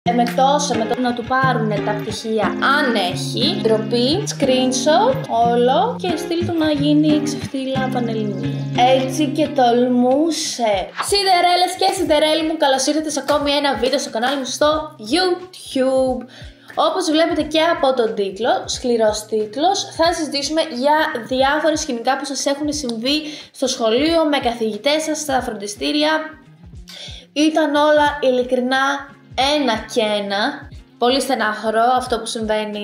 Εμετός να του πάρουν τα πτυχία αν έχει, ντροπή, screenshot, όλο και στείλ του να γίνει ξεφτύλα πανελληνία. Έτσι και τολμούσε. Σιδερέλες και σιδερέλοι μου, καλώς ήρθατε σε ακόμη ένα βίντεο στο κανάλι μου στο YouTube. Όπως βλέπετε και από τον τίτλο, σκληρός τίτλος, θα συζητήσουμε για διάφορα σκηνικά που σας έχουν συμβεί στο σχολείο, με καθηγητές σας, στα φροντιστήρια. Ήταν όλα ειλικρινά ένα και ένα. Πολύ στενάχωρο αυτό που συμβαίνει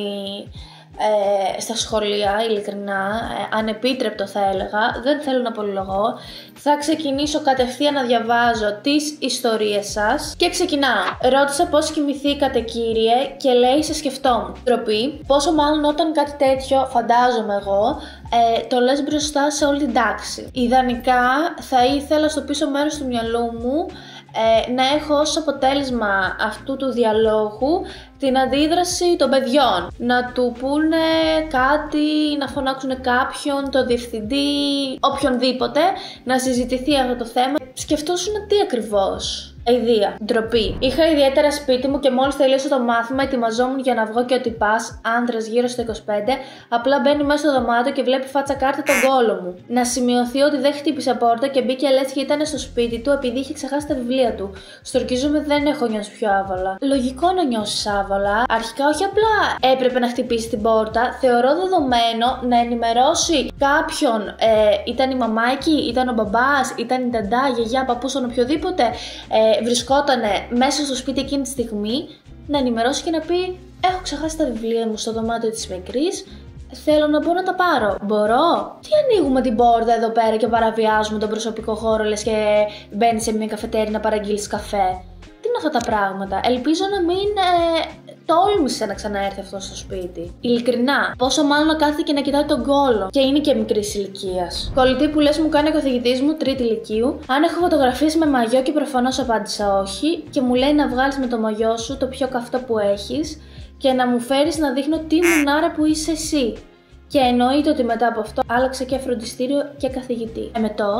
στα σχολεία, ειλικρινά, ανεπίτρεπτο θα έλεγα, δεν θέλω να πολυλογώ. Θα ξεκινήσω κατευθείαν να διαβάζω τις ιστορίες σας και ξεκινάω. Ρώτησα πώς κοιμηθήκατε κύριε και λέει σε σκεφτόμουν. Ντροπή, πόσο μάλλον όταν κάτι τέτοιο φαντάζομαι εγώ το λες μπροστά σε όλη την τάξη. Ιδανικά θα ήθελα στο πίσω μέρος του μυαλού μου να έχω ως αποτέλεσμα αυτού του διαλόγου την αντίδραση των παιδιών. Να του πούνε κάτι, να φωνάξουν κάποιον, τον διευθυντή, οποιονδήποτε, να συζητηθεί αυτό το θέμα. Σκεφτόσουν τι ακριβώς. Αηδία. Ντροπή. Είχα ιδιαίτερα σπίτι μου και μόλις τελείωσα το μάθημα, ετοιμαζόμουν για να βγω και ο τυπάς, άντρας γύρω στο 25, απλά μπαίνει μέσα στο δωμάτιο και βλέπει φάτσα κάρτα τον κόλο μου. Να σημειωθεί ότι δεν χτύπησε πόρτα και μπήκε λες και ήταν στο σπίτι του επειδή είχε ξεχάσει τα βιβλία του. Στορκίζομαι δεν έχω νιώσει πιο άβολα. Λογικό να νιώσεις άβολα. Αρχικά όχι απλά έπρεπε να χτυπήσει την πόρτα, θεωρώ δεδομένο να ενημερώσει κάποιον. Ήταν η μαμά εκεί, ήταν ο μπαμπάς, ήταν η νταντά, γιαγιά, παππούς, οποιοδήποτε. Βρισκότανε μέσα στο σπίτι εκείνη τη στιγμή, να ενημερώσει και να πει: έχω ξεχάσει τα βιβλία μου στο δωμάτιο της μικρής, θέλω να μπω να τα πάρω. Μπορώ? Τι ανοίγουμε την πόρτα εδώ πέρα και παραβιάζουμε τον προσωπικό χώρο, λες και μπαίνεις σε μια καφετέρια να παραγγείλεις καφέ? Τι είναι αυτά τα πράγματα? Ελπίζω να μην τόλμησε να ξαναέρθει αυτό στο σπίτι. Ειλικρινά, πόσο μάλλον να κάθεται και να κοιτάει τον κόλο. Και είναι και μικρής ηλικίας. Κολλητή που λες μου κάνει ο καθηγητής μου τρίτη ηλικίου. Αν έχω φωτογραφίες με μαγιό και προφανώς απάντησα όχι. Και μου λέει να βγάλεις με το μαγιό σου το πιο καυτό που έχεις και να μου φέρεις να δείχνω τι μουνάρα που είσαι εσύ. Και εννοείται ότι μετά από αυτό άλλαξε και φροντιστήριο και καθηγητή.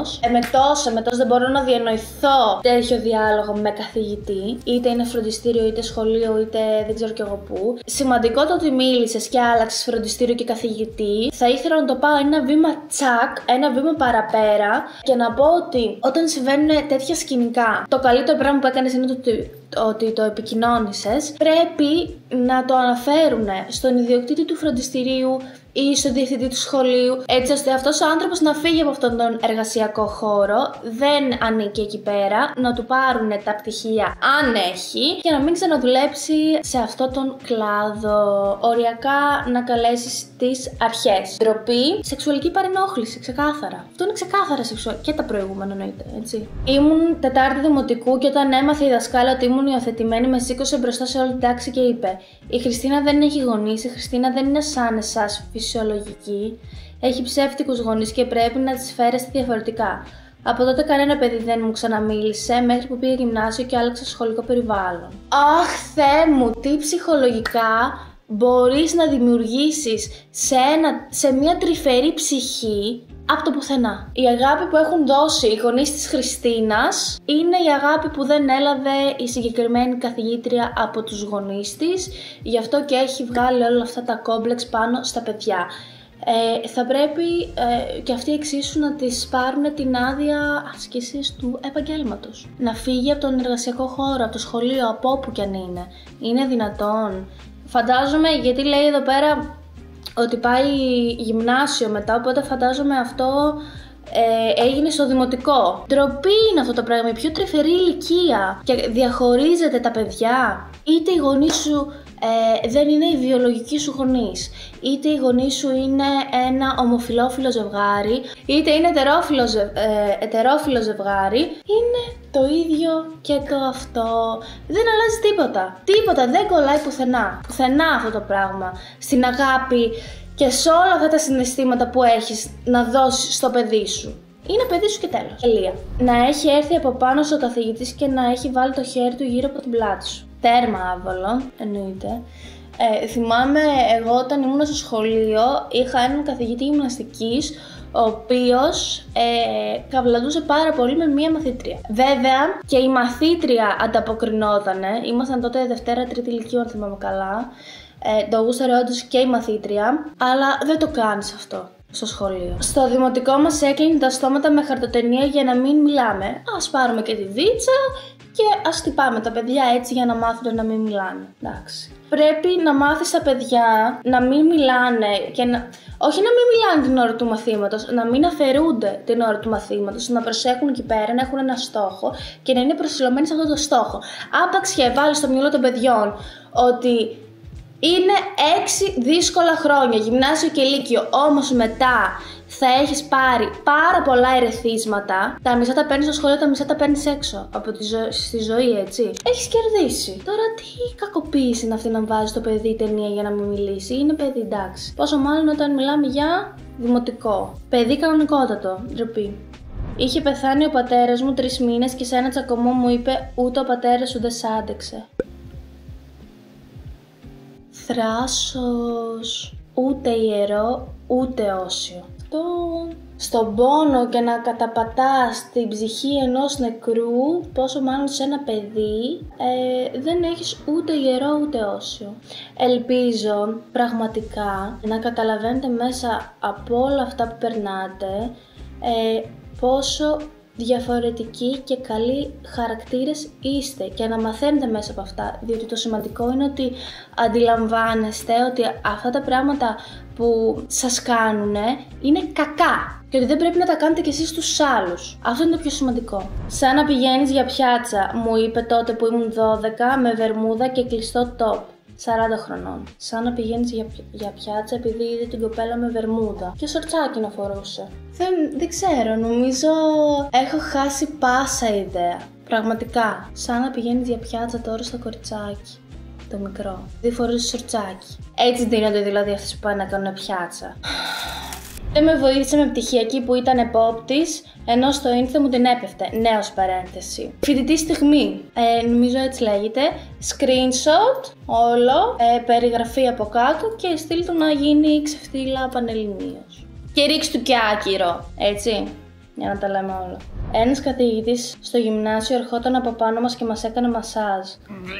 Εμετός δεν μπορώ να διανοηθώ τέτοιο διάλογο με καθηγητή. Είτε είναι φροντιστήριο, είτε σχολείο, είτε δεν ξέρω κι εγώ πού. Σημαντικό το ότι μίλησες και άλλαξες φροντιστήριο και καθηγητή. Θα ήθελα να το πάω ένα βήμα τσακ, ένα βήμα παραπέρα και να πω ότι όταν συμβαίνουν τέτοια σκηνικά, το καλύτερο πράγμα που έκανες είναι ότι το επικοινώνησες. Πρέπει να το αναφέρουν στον ιδιοκτήτη του φροντιστηρίου ή στον διευθυντή του σχολείου, έτσι ώστε αυτός ο άνθρωπος να φύγει από αυτόν τον εργασιακό χώρο, δεν ανήκει εκεί πέρα, να του πάρουν τα πτυχία αν έχει και να μην ξαναδουλέψει σε αυτόν τον κλάδο. Οριακά να καλέσεις τις αρχές. Ντροπή, σεξουαλική παρενόχληση, ξεκάθαρα. Αυτό είναι ξεκάθαρα σεξουαλική. Και τα προηγούμενα εννοείται, έτσι. Ήμουν Τετάρτη Δημοτικού και όταν έμαθε η δασκάλα ότι ήμουν υιοθετημένη, με σήκωσε μπροστά σε όλη την τάξη και είπε: η Χριστίνα δεν έχει γονείς, η Χριστίνα δεν είναι σαν εσάς φυσιολογική, έχει ψεύτικους γονείς και πρέπει να τις φέρεστε διαφορετικά. Από τότε κανένα παιδί δεν μου ξαναμίλησε μέχρι που πήγε γυμνάσιο και άλλαξε σχολικό περιβάλλον. Αχ, Θεέ μου, τι ψυχολογικά μπορείς να δημιουργήσεις σε μια τρυφερή ψυχή από το πουθενά. Η αγάπη που έχουν δώσει οι γονείς της Χριστίνας είναι η αγάπη που δεν έλαβε η συγκεκριμένη καθηγήτρια από τους γονείς της, γι' αυτό και έχει βγάλει όλα αυτά τα κόμπλεξ πάνω στα παιδιά. Θα πρέπει και αυτοί εξίσου να της πάρουν την άδεια άσκησης του επαγγέλματος. Να φύγει από τον εργασιακό χώρο, από το σχολείο, από όπου κι αν είναι. Είναι δυνατόν? Φαντάζομαι, γιατί λέει εδώ πέρα ότι πάει γυμνάσιο μετά, οπότε φαντάζομαι αυτό έγινε στο δημοτικό. Ντροπή είναι αυτό το πράγμα, η πιο τρυφερή ηλικία και διαχωρίζεται τα παιδιά. Είτε οι γονείς σου δεν είναι οι βιολογικοί σου γονείς, είτε οι γονείς σου είναι ένα ομοφυλόφιλο ζευγάρι, είτε είναι ετερόφιλο ζευγάρι, είναι το ίδιο και το αυτό. Δεν αλλάζει τίποτα. Τίποτα, δεν κολλάει πουθενά. Πουθενά αυτό το πράγμα. Στην αγάπη και σε όλα αυτά τα συναισθήματα που έχεις να δώσεις στο παιδί σου. Είναι παιδί σου και τέλος. Τελεία. Να έχει έρθει από πάνω στο καθηγητής και να έχει βάλει το χέρι του γύρω από την πλάτη σου. Τέρμα άβολο, εννοείται. Θυμάμαι εγώ όταν ήμουν στο σχολείο είχα έναν καθηγητή γυμναστικής ο οποίος καυλαντούσε πάρα πολύ με μία μαθήτρια. Βέβαια και η μαθήτρια ανταποκρινότανε, ήμασταν τότε Δευτέρα-Τρίτη Λυκείου αν θυμάμαι καλά, το γούσταρε όντως και η μαθήτρια, αλλά δεν το κάνεις αυτό στο σχολείο. Στο δημοτικό μας έκλεινε τα στόματα με χαρτοτενία για να μην μιλάμε. Ας πάρουμε και τη δίτσα και ας τυπάμε τα παιδιά έτσι για να μάθουν να μην μιλάνε. Εντάξει. Πρέπει να μάθεις τα παιδιά να μην μιλάνε και όχι να μην μιλάνε την ώρα του μαθήματος, να μην αφαιρούνται την ώρα του μαθήματος, να προσέχουν εκεί πέρα, να έχουν ένα στόχο και να είναι προσιλωμένοι σε αυτό το στόχο. Άπαξ και βάλεις στο μυαλό των παιδιών ότι είναι 6 δύσκολα χρόνια, γυμνάσιο και λύκειο, όμως μετά θα έχεις πάρει πάρα πολλά ερεθίσματα. Τα μισά τα παίρνεις στο σχολείο, τα μισά τα παίρνεις έξω από στη ζωή, έτσι. Έχεις κερδίσει. Τώρα τι κακοποίηση είναι αυτή να βάζει το παιδί ταινία για να μην μιλήσει? Είναι παιδί, εντάξει. Πόσο μάλλον όταν μιλάμε για δημοτικό. Παιδί κανονικότατο, ντροπή. Είχε πεθάνει ο πατέρας μου 3 μήνες και σε ένα τσακωμό μου είπε ούτε ο πατέρας σου δεν σ' άντεξε. Θράσος, ούτε ιερό, ούτε όσιο. Αυτό στον πόνο και να καταπατάς την ψυχή ενός νεκρού, πόσο μάλλον σε ένα παιδί, δεν έχεις ούτε ιερό ούτε όσιο. Ελπίζω πραγματικά να καταλαβαίνετε μέσα από όλα αυτά που περνάτε πόσο διαφορετικοί και καλοί χαρακτήρες είστε και να μαθαίνετε μέσα από αυτά, διότι το σημαντικό είναι ότι αντιλαμβάνεστε ότι αυτά τα πράγματα που σας κάνουνε είναι κακά και ότι δεν πρέπει να τα κάνετε κι εσείς στους άλλους. Αυτό είναι το πιο σημαντικό. Σαν να πηγαίνεις για πιάτσα, μου είπε τότε που ήμουν 12 με βερμούδα και κλειστό top. 40 χρονών. Σαν να πηγαίνεις για πιάτσα επειδή είδε την κοπέλα με βερμούδα και σορτσάκι να φορούσε. Δεν ξέρω, νομίζω έχω χάσει πάσα ιδέα. Πραγματικά. Σαν να πηγαίνεις για πιάτσα τώρα στο κοριτσάκι. Το μικρό. Δεν φορούσε σορτσάκι. Έτσι δίνονται δηλαδή αυτές που πάνε να κάνουν πιάτσα. Δεν με βοήθησε με πτυχιακή που ήταν επόπτης, ενώ στο ίνθε μου την έπεφτε. Νέος παρένθεση. Φοιτητή στιγμή. Νομίζω έτσι λέγεται. Screenshot, όλο. Περιγραφή από κάτω και στείλ του να γίνει ξεφτύλα πανελληνίως. Και ρίξ του και άκυρο. Έτσι. Για να τα λέμε όλα. Ένας καθηγητής στο γυμνάσιο ερχόταν από πάνω μας και μας έκανε μασάζ.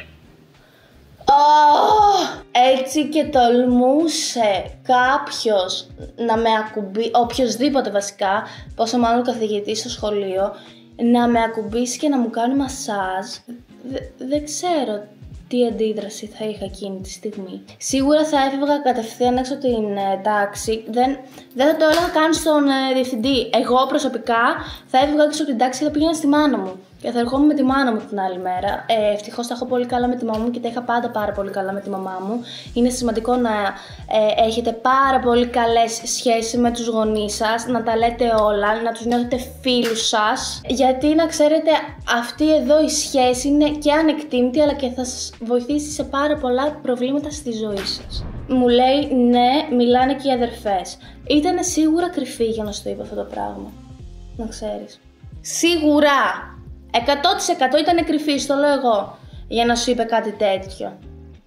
Έτσι και τολμούσε κάποιος να με ακουμπήσει, οποιοσδήποτε βασικά, πόσο μάλλον καθηγητής στο σχολείο, να με ακουμπήσει και να μου κάνει μασάζ. Δεν ξέρω τι αντίδραση θα είχα εκείνη τη στιγμή. Σίγουρα θα έφευγα κατευθείαν έξω την τάξη. Δεν θα το έλεγα καν στον διευθυντή. Εγώ προσωπικά θα έφευγα έξω από την τάξη και θα πήγαινα στη μάνα μου. Και θα ερχόμουν με τη μάνα μου την άλλη μέρα. Ευτυχώς τα έχω πολύ καλά με τη μαμά μου και τα είχα πάντα πάρα πολύ καλά με τη μαμά μου. Είναι σημαντικό να έχετε πάρα πολύ καλές σχέσεις με τους γονείς σας, να τα λέτε όλα, να τους νιώθετε φίλους σας. Γιατί να ξέρετε, αυτή εδώ η σχέση είναι και ανεκτήμητη, αλλά και θα σας βοηθήσει σε πάρα πολλά προβλήματα στη ζωή σας. Μου λέει ναι, μιλάνε και οι αδερφές. Ήτανε σίγουρα κρυφή για να σου το είπα αυτό το πράγμα. Να ξέρεις. Σίγουρα! 100% ήταν κρυφή, το λέω εγώ, για να σου είπε κάτι τέτοιο.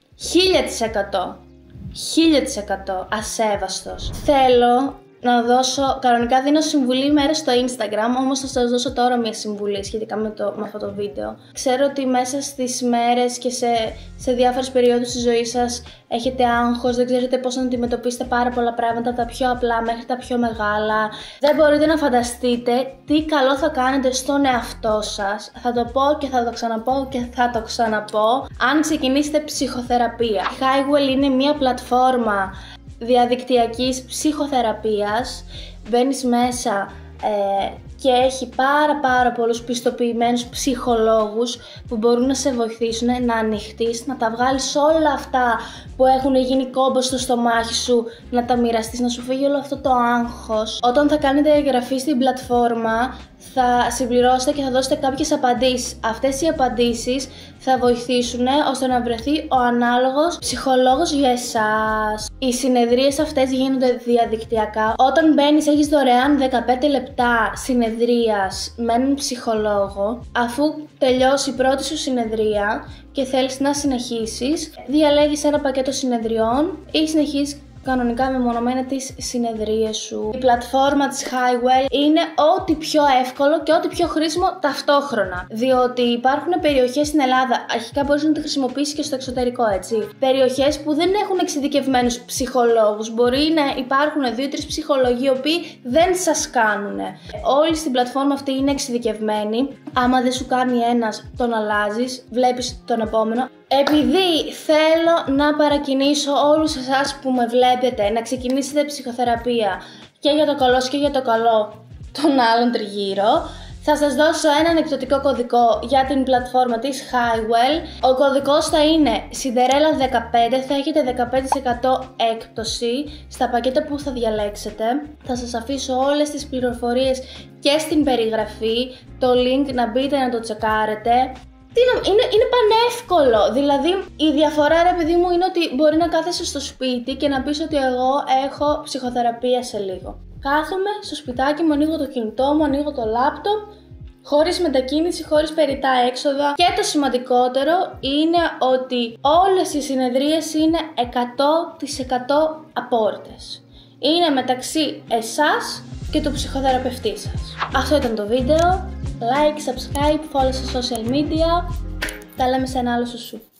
1000%. 1000% ασέβαστος. Θέλω να δώσω, κανονικά δίνω συμβουλή μέρες στο Instagram, όμως θα σας δώσω τώρα μια συμβουλή σχετικά με αυτό το βίντεο. Ξέρω ότι μέσα στις μέρες και σε διάφορες περιόδους της ζωής σας έχετε άγχος, δεν ξέρετε πώς να αντιμετωπίσετε πάρα πολλά πράγματα, τα πιο απλά μέχρι τα πιο μεγάλα. Δεν μπορείτε να φανταστείτε τι καλό θα κάνετε στον εαυτό σας. Θα το πω και θα το ξαναπώ και θα το ξαναπώ. Αν ξεκινήσετε ψυχοθεραπεία. Η Highwell είναι μια πλατφόρμα διαδικτυακής ψυχοθεραπείας. Μπαίνεις μέσα και έχει πάρα πολλούς πιστοποιημένους ψυχολόγους που μπορούν να σε βοηθήσουν να ανοιχτείς, να τα βγάλεις όλα αυτά που έχουν γίνει κόμπο στο στομάχι σου, να τα μοιραστείς, να σου φύγει όλο αυτό το άγχος. Όταν θα κάνετε εγγραφή στην πλατφόρμα θα συμπληρώσετε και θα δώσετε κάποιες απαντήσεις. Αυτές οι απαντήσεις θα βοηθήσουν ώστε να βρεθεί ο ανάλογος ψυχολόγος για εσάς. Οι συνεδρίες αυτές γίνονται διαδικτυακά. Όταν μπαίνεις έχεις δωρεάν 15 λεπτά συνεδρίας με έναν ψυχολόγο. Αφού τελειώσει η πρώτη σου συνεδρία και θέλεις να συνεχίσεις, διαλέγεις ένα πακέτο συνεδριών ή συνεχίζεις κανονικά μεμονωμένα τις συνεδρίες σου. Η πλατφόρμα της Highwell είναι ό,τι πιο εύκολο και ό,τι πιο χρήσιμο ταυτόχρονα. Διότι υπάρχουν περιοχές στην Ελλάδα, αρχικά μπορείς να τη χρησιμοποιήσεις και στο εξωτερικό, έτσι. Περιοχές που δεν έχουν εξειδικευμένους ψυχολόγους. Μπορεί να υπάρχουν 2-3 ψυχολόγοι οι οποίοι δεν σας κάνουν. Όλοι στην πλατφόρμα αυτή είναι εξειδικευμένοι. Άμα δεν σου κάνει ένας, τον αλλάζεις, βλέπεις τον επόμενο. Επειδή θέλω να παρακινήσω όλους εσάς που με βλέπετε να ξεκινήσετε ψυχοθεραπεία και για το καλό και για το καλό των άλλων τριγύρω, θα σας δώσω έναν εκπτωτικό κωδικό για την πλατφόρμα της Highwell. Ο κωδικός θα είναι Cinderella15, θα έχετε 15% έκπτωση στα πακέτα που θα διαλέξετε. Θα σας αφήσω όλες τις πληροφορίες και στην περιγραφή, το link να μπείτε να το τσεκάρετε. Είναι πανεύκολο, δηλαδή η διαφορά ρε παιδί μου είναι ότι μπορεί να κάθεσαι στο σπίτι και να πεις ότι εγώ έχω ψυχοθεραπεία σε λίγο. Κάθομαι στο σπιτάκι μου, ανοίγω το κινητό μου, ανοίγω το λάπτοπ, χωρίς μετακίνηση, χωρίς περιττά έξοδα. Και το σημαντικότερο είναι ότι όλες οι συνεδρίες είναι 100% απόρριτες. Είναι μεταξύ εσάς και του ψυχοθεραπευτή σας. Αυτό ήταν το βίντεο. Like, subscribe, follow στα social media. Τα λέμε σε ένα άλλο σουσού.